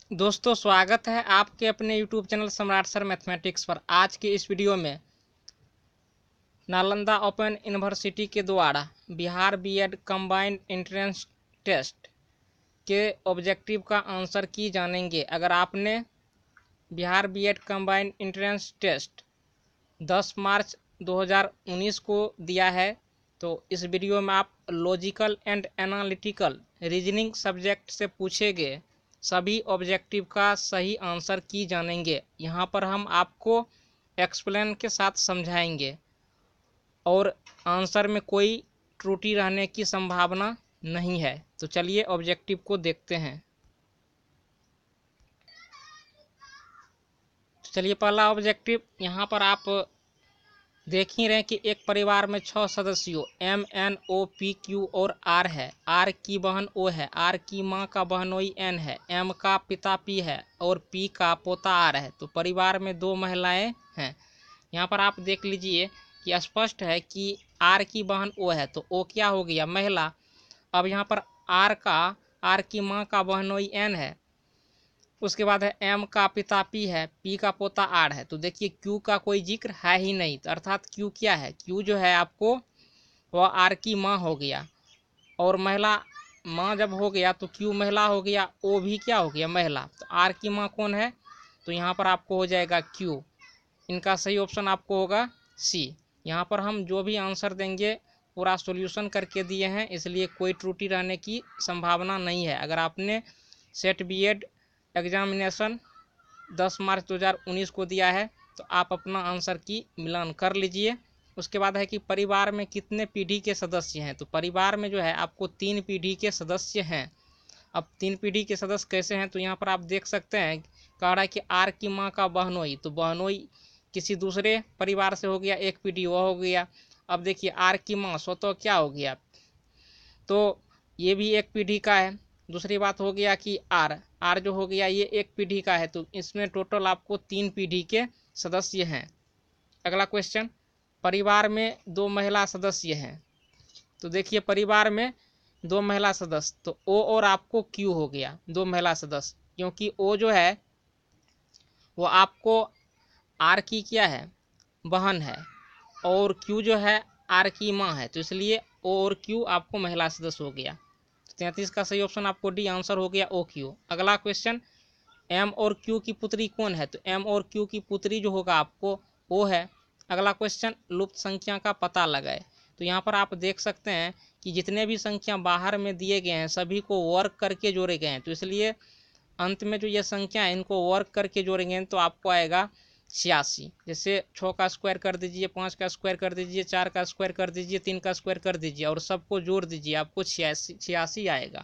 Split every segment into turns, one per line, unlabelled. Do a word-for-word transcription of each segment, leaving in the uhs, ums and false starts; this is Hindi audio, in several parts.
दोस्तों स्वागत है आपके अपने YouTube channel Samrat sir mathematics पर। आज के इस वीडियो में नालंदा ओपन यूनिवर्सिटी के द्वारा Bihar BEd combined entrance test के ऑब्जेक्टिव का आंसर की जानेंगे। अगर आपने Bihar BEd combined entrance test दस मार्च दो हज़ार उन्नीस को दिया है तो इस वीडियो में आप logical and analytical reasoning subject से पूछे गए सभी ऑब्जेक्टिव का सही आंसर की जानेंगे। यहाँ पर हम आपको एक्सप्लेन के साथ समझाएंगे और आंसर में कोई त्रुटि रहने की संभावना नहीं है। तो चलिए ऑब्जेक्टिव को देखते हैं। तो चलिए पहला ऑब्जेक्टिव यहाँ पर आप देख ही रहे कि एक परिवार में छह सदस्यों M N O P Q और आर है। आर की बहन ओ है, आर की माँ का बहनोई एन है, एम का पिता पी है और पी का पोता आर है। तो परिवार में दो महिलाएं हैं। यहाँ पर आप देख लीजिए कि स्पष्ट है कि आर की बहन ओ है तो ओ क्या हो गया, महिला। अब यहाँ पर आर का आर की माँ का बहनोई एन है, उसके बाद है एम का पिता पी है, पी का पोता आर है। तो देखिए क्यू का कोई जिक्र है ही नहीं, तो अर्थात क्यू क्या है, क्यू जो है आपको वह आर की माँ हो गया और महिला माँ जब हो गया तो क्यू महिला हो गया, ओ भी क्या हो गया, महिला। तो आर की माँ कौन है, तो यहाँ पर आपको हो जाएगा क्यू। इनका सही ऑप्शन आपको होगा सी। यहाँ पर हम जो भी आंसर देंगे पूरा सॉल्यूशन करके दिए हैं, इसलिए कोई त्रुटि रहने की संभावना नहीं है। अगर आपने सेट बीएड एग्जामिनेशन दस मार्च दो हज़ार उन्नीस को दिया है तो आप अपना आंसर की मिलान कर लीजिए। उसके बाद है कि परिवार में कितने पीढ़ी के सदस्य हैं। तो परिवार में जो है आपको तीन पीढ़ी के सदस्य हैं। अब तीन पीढ़ी के सदस्य कैसे हैं, तो यहाँ पर आप देख सकते हैं कह रहा है कि आर की माँ का बहनोई, तो बहनोई किसी दूसरे परिवार से हो गया, एक पीढ़ी वह हो गया। अब देखिए आर की माँ स्वतः क्या हो गया, तो ये भी एक पीढ़ी का है। दूसरी बात हो गया कि आर आर जो हो गया ये एक पीढ़ी का है, तो इसमें टोटल आपको तीन पीढ़ी के सदस्य हैं। अगला क्वेश्चन, परिवार में दो महिला सदस्य हैं। तो देखिए परिवार में दो महिला सदस्य, तो ओ और आपको क्यू हो गया दो महिला सदस्य, क्योंकि ओ जो है वो आपको आर की क्या है, बहन है, और क्यू जो है आर की माँ है, तो इसलिए ओ और क्यू आपको महिला सदस्य हो गया। तैंतीस का सही ऑप्शन आपको डी आंसर हो गया ओ क्यू। अगला क्वेश्चन, एम और क्यू की पुत्री कौन है, तो एम और क्यू की पुत्री जो होगा आपको ओ है। अगला क्वेश्चन, लुप्त संख्या का पता लगाए। तो यहाँ पर आप देख सकते हैं कि जितने भी संख्या बाहर में दिए गए हैं सभी को वर्क करके जोड़े गए हैं, तो इसलिए अंत में जो ये संख्या है इनको वर्क करके जोड़ेंगे तो आपको आएगा छियासी। जैसे छः का स्क्वायर कर दीजिए, पाँच का स्क्वायर कर दीजिए, चार का स्क्वायर कर दीजिए, तीन का स्क्वायर कर दीजिए और सबको जोड़ दीजिए, आपको छियासी छियासी आएगा।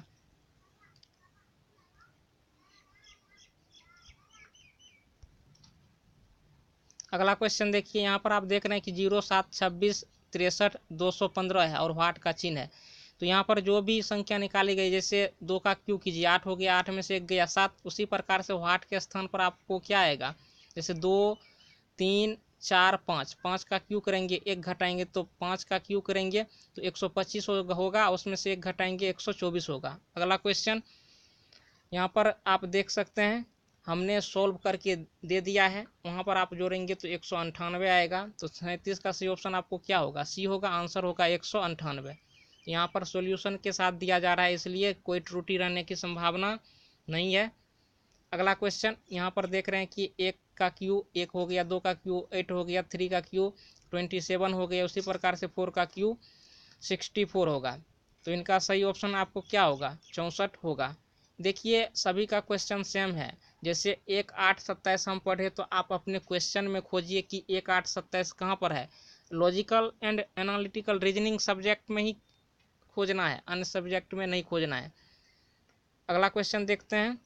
अगला क्वेश्चन देखिए, यहाँ पर आप देख रहे हैं कि जीरो सात छब्बीस तिरसठ दो सौ पंद्रह है और वाट का चिन्ह है। तो यहाँ पर जो भी संख्या निकाली गई, जैसे दो का क्यू कीजिए, आठ हो गया, आठ में से एक गया सात, उसी प्रकार से वाट के स्थान पर आपको क्या आएगा, जैसे दो तीन चार पाँच, पाँच का क्यू करेंगे एक घटाएंगे तो पाँच का क्यू करेंगे तो एक सौ पच्चीस होगा, उसमें से एक घटाएंगे एक सौ चौबीस होगा। अगला क्वेश्चन यहाँ पर आप देख सकते हैं हमने सोल्व करके दे दिया है, वहाँ पर आप जोड़ेंगे तो एक सौ अंठानवे आएगा। तो सैंतीस का सही ऑप्शन आपको क्या होगा, सी होगा, आंसर होगा एक सौ अंठानवे। यहाँ पर सॉल्यूशन के साथ दिया जा रहा है इसलिए कोई त्रुटि रहने की संभावना नहीं है। अगला क्वेश्चन, यहाँ पर देख रहे हैं कि एक का क्यू एक हो गया, दो का क्यू एट हो गया, थ्री का क्यू ट्वेंटी सेवन हो गया, उसी प्रकार से फोर का क्यू सिक्सटी फोर होगा। तो इनका सही ऑप्शन आपको क्या होगा, चौंसठ होगा। देखिए सभी का क्वेश्चन सेम है, जैसे एक आठ सत्ताईस हम पढ़े तो आप अपने क्वेश्चन में खोजिए कि एक आठ सत्ताईस कहाँ पर है। Logical and analytical reasoning subject में ही खोजना है, अन्य सब्जेक्ट में नहीं खोजना है। अगला क्वेश्चन देखते हैं,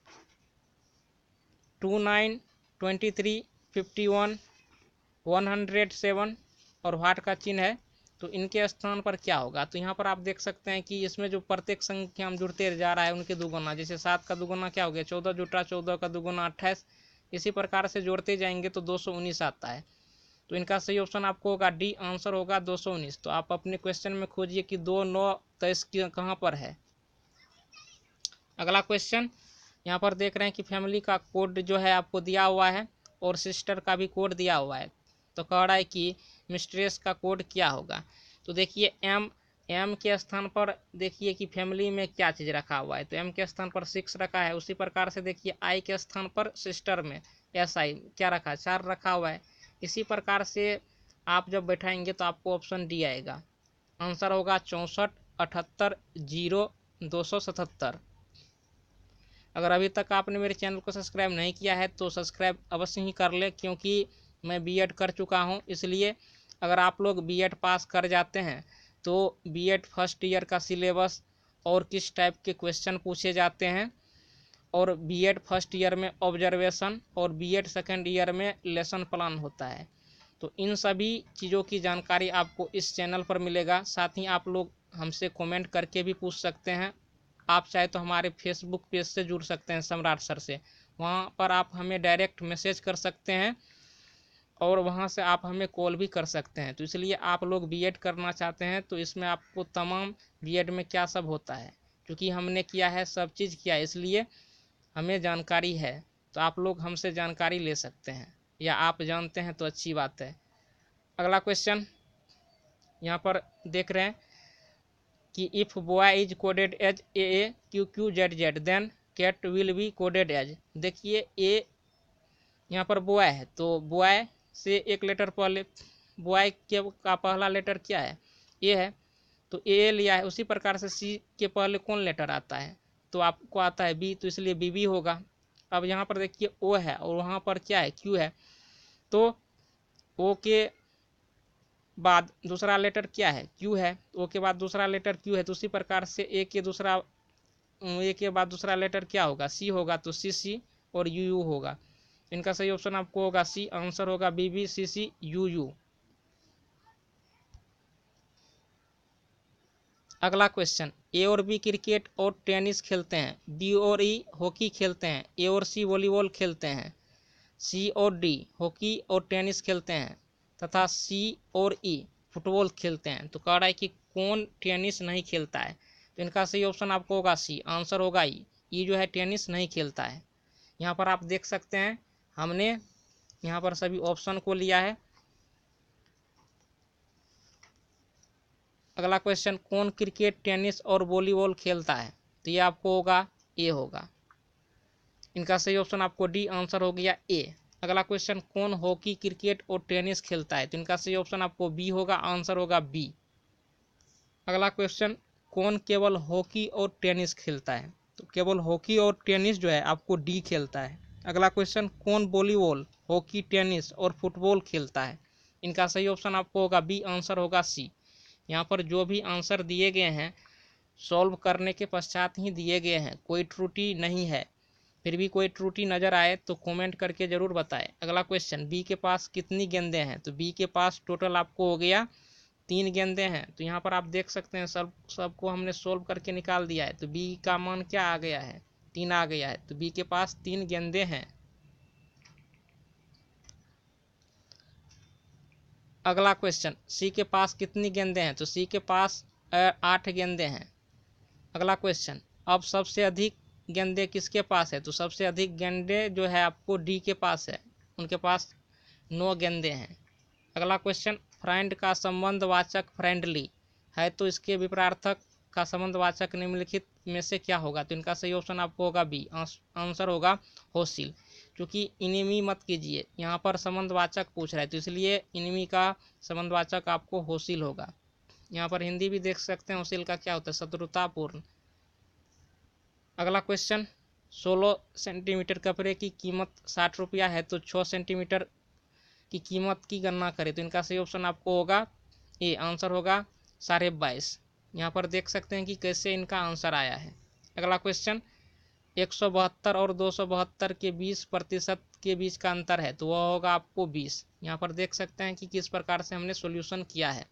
two nine twenty three fifty one one hundred seven और वाट का चिन्ह है, तो इनके स्थान पर क्या होगा। तो यहाँ पर आप देख सकते हैं कि इसमें जो प्रत्येक संख्या हम जुड़ते जा रहा है उनके दुगुना, जैसे सात का दुगुना क्या हो गया, चौदह जुटा, चौदह का दुगुना अट्ठाईस, इसी प्रकार से जोड़ते जाएंगे तो दो सौ उन्नीस आता है। तो इनका सही ऑप्शन आपको होगा डी, आंसर होगा दो सौ उन्नीस। तो आप अपने क्वेश्चन में खोजिए कि दो नौ तेईस कहाँ पर है। अगला क्वेश्चन, यहाँ पर देख रहे हैं कि फैमिली का कोड जो है आपको दिया हुआ है और सिस्टर का भी कोड दिया हुआ है। तो कह रहा है कि मिस्ट्रेस का कोड क्या होगा। तो देखिए एम एम के स्थान पर देखिए कि फैमिली में क्या चीज़ रखा हुआ है, तो एम के स्थान पर सिक्स रखा है। उसी प्रकार से देखिए आई के स्थान पर सिस्टर में एस आई क्या रखा है, चार रखा हुआ है। इसी प्रकार से आप जब बैठाएंगे तो आपको ऑप्शन डी आएगा। आंसर होगा चौंसठ अठहत्तर जीरो दो सौ सतहत्तर। अगर अभी तक आपने मेरे चैनल को सब्सक्राइब नहीं किया है तो सब्सक्राइब अवश्य ही कर ले, क्योंकि मैं बीएड कर चुका हूं। इसलिए अगर आप लोग बीएड पास कर जाते हैं तो बीएड फर्स्ट ईयर का सिलेबस और किस टाइप के क्वेश्चन पूछे जाते हैं, और बीएड फर्स्ट ईयर में ऑब्जर्वेशन और बीएड सेकेंड ईयर में लेसन प्लान होता है, तो इन सभी चीज़ों की जानकारी आपको इस चैनल पर मिलेगा। साथ ही आप लोग हमसे कमेंट करके भी पूछ सकते हैं। आप चाहे तो हमारे फेसबुक पेज से जुड़ सकते हैं सम्राट सर से, वहाँ पर आप हमें डायरेक्ट मैसेज कर सकते हैं और वहाँ से आप हमें कॉल भी कर सकते हैं। तो इसलिए आप लोग बीएड करना चाहते हैं तो इसमें आपको तमाम बीएड में क्या सब होता है, क्योंकि हमने किया है, सब चीज़ किया है, इसलिए हमें जानकारी है। तो आप लोग हमसे जानकारी ले सकते हैं, या आप जानते हैं तो अच्छी बात है। अगला क्वेश्चन यहाँ पर देख रहे हैं कि if boy is coded as A A Q Q Z Z then cat will be coded as. देखिए ए यहाँ पर बॉय है तो बॉय से एक लेटर पहले, बॉय के का पहला लेटर क्या है, ए है, तो ए लिया है। उसी प्रकार से सी के पहले कौन लेटर आता है, तो आपको आता है बी, तो इसलिए बी बी होगा। अब यहाँ पर देखिए ओ है और वहाँ पर क्या है, क्यू है, तो ओ के बाद दूसरा लेटर क्या है, क्यू है, ओ के बाद दूसरा लेटर क्यू है। तो उसी प्रकार से ए के दूसरा ए के बाद दूसरा लेटर क्या होगा, सी होगा, तो सी सी और यू यू होगा। इनका सही ऑप्शन आपको होगा सी। आंसर होगा B B C C U U. अगला क्वेश्चन, ए और बी क्रिकेट और टेनिस खेलते हैं, बी और ई हॉकी खेलते हैं, ए और सी वॉलीबॉल खेलते हैं, सी और डी हॉकी और टेनिस खेलते हैं, तथा सी और ई फुटबॉल खेलते हैं। तो कह रहा है कि कौन टेनिस नहीं खेलता है, तो इनका सही ऑप्शन आपको होगा सी। आंसर होगा ई। ई जो है टेनिस नहीं खेलता है। यहाँ पर आप देख सकते हैं हमने यहाँ पर सभी ऑप्शन को लिया है। अगला क्वेश्चन, कौन क्रिकेट टेनिस और वॉलीबॉल खेलता है, तो ये आपको होगा ए होगा। इनका सही ऑप्शन आपको डी। आंसर हो गया ए। अगला क्वेश्चन, कौन हॉकी क्रिकेट और टेनिस खेलता है, तो इनका सही ऑप्शन आपको बी होगा। आंसर होगा बी। अगला क्वेश्चन, कौन केवल हॉकी और टेनिस खेलता है, तो केवल हॉकी और टेनिस जो है आपको डी खेलता है। अगला क्वेश्चन, कौन वॉलीबॉल हॉकी टेनिस और फुटबॉल खेलता है, इनका सही ऑप्शन आपको होगा बी। आंसर होगा सी। यहाँ पर जो भी आंसर दिए गए हैं सॉल्व करने के पश्चात ही दिए गए हैं, कोई त्रुटि नहीं है। फिर भी कोई त्रुटि नज़र आए तो कमेंट करके ज़रूर बताएं। अगला क्वेश्चन, बी के पास कितनी गेंदें हैं, तो बी के पास टोटल आपको हो गया तीन गेंदें हैं। तो यहाँ पर आप देख सकते हैं सब सबको हमने सोल्व करके निकाल दिया है। तो बी का मान क्या आ गया है, तीन आ गया है। तो बी के पास तीन गेंदें हैं। अगला क्वेश्चन, सी के पास कितनी गेंदें हैं, तो सी के पास आठ गेंदें हैं। अगला क्वेश्चन, अब सबसे अधिक गेंदें किसके पास है, तो सबसे अधिक गेंदें जो है आपको डी के पास है, उनके पास नौ गेंदें हैं। अगला क्वेश्चन, फ्रेंड का संबंधवाचक फ्रेंडली है, तो इसके विपरीतार्थक का संबंधवाचक निम्नलिखित में से क्या होगा, तो इनका सही ऑप्शन आपको होगा बी। आंसर होगा होसिल। क्योंकि इनिमी मत कीजिए, यहाँ पर संबंधवाचक पूछ रहा है, तो इसलिए इनिमी का संबंधवाचक आपको होसिल होगा। यहाँ पर हिंदी भी देख सकते हैं होसिल का क्या होता है, शत्रुतापूर्ण। अगला क्वेश्चन, सोलह सेंटीमीटर कपड़े की कीमत साठ रुपया है, तो छः सेंटीमीटर की कीमत की गणना करें, तो इनका सही ऑप्शन आपको होगा ए। आंसर होगा साढ़े बाईस। यहाँ पर देख सकते हैं कि कैसे इनका आंसर आया है। अगला क्वेश्चन, एक सौ बहत्तर और दो सौ बहत्तर के बीस प्रतिशत के बीच का अंतर है, तो वह होगा आपको बीस। यहाँ पर देख सकते हैं कि किस प्रकार से हमने सॉल्यूशन किया है।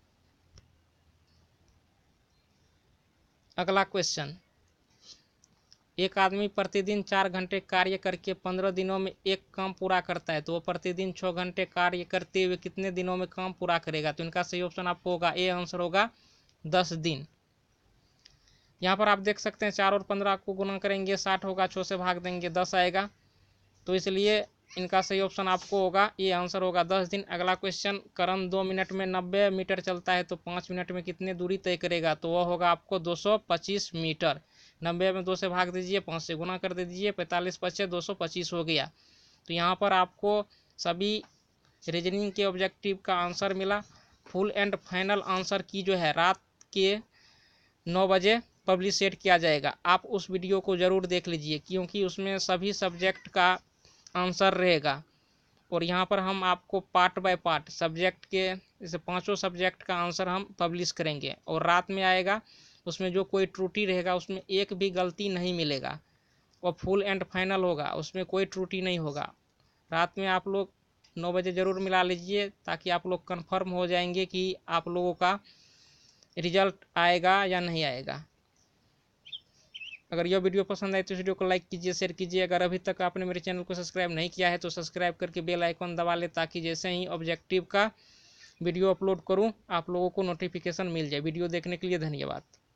अगला क्वेश्चन, एक आदमी प्रतिदिन चार घंटे कार्य करके पंद्रह दिनों में एक काम पूरा करता है, तो वो प्रतिदिन छः घंटे कार्य करते हुए कितने दिनों में काम पूरा करेगा, तो इनका सही ऑप्शन आपको होगा ए। आंसर होगा दस दिन। यहाँ पर आप देख सकते हैं चार और पंद्रह को गुना करेंगे साठ होगा, छः से भाग देंगे दस आएगा, तो इसलिए इनका सही ऑप्शन आपको होगा, ये आंसर होगा दस दिन। अगला क्वेश्चन, करण दो मिनट में नब्बे मीटर चलता है तो पाँच मिनट में कितनी दूरी तय करेगा, तो वह होगा आपको दो सौ पच्चीस मीटर। नब्बे में दो से भाग दीजिए, पाँच से गुना कर दीजिए, पैंतालीस पच्चे दो सौ पच्चीस हो गया। तो यहाँ पर आपको सभी रीजनिंग के ऑब्जेक्टिव का आंसर मिला। फुल एंड फाइनल आंसर की जो है रात के नौ बजे पब्लिशेट किया जाएगा। आप उस वीडियो को ज़रूर देख लीजिए क्योंकि उसमें सभी सब्जेक्ट का आंसर रहेगा। और यहाँ पर हम आपको पार्ट बाय पार्ट सब्जेक्ट के जैसे पांचों सब्जेक्ट का आंसर हम पब्लिश करेंगे और रात में आएगा। उसमें जो कोई त्रुटि रहेगा उसमें एक भी गलती नहीं मिलेगा और फुल एंड फाइनल होगा, उसमें कोई त्रुटि नहीं होगा। रात में आप लोग नौ बजे ज़रूर मिला लीजिए ताकि आप लोग कंफर्म हो जाएंगे कि आप लोगों का रिजल्ट आएगा या नहीं आएगा। अगर यह वीडियो पसंद आए तो इस वीडियो को लाइक कीजिए, शेयर कीजिए। अगर अभी तक आपने मेरे चैनल को सब्सक्राइब नहीं किया है तो सब्सक्राइब करके बेल आइकन दबा ले ताकि जैसे ही ऑब्जेक्टिव का वीडियो अपलोड करूं आप लोगों को नोटिफिकेशन मिल जाए। वीडियो देखने के लिए धन्यवाद।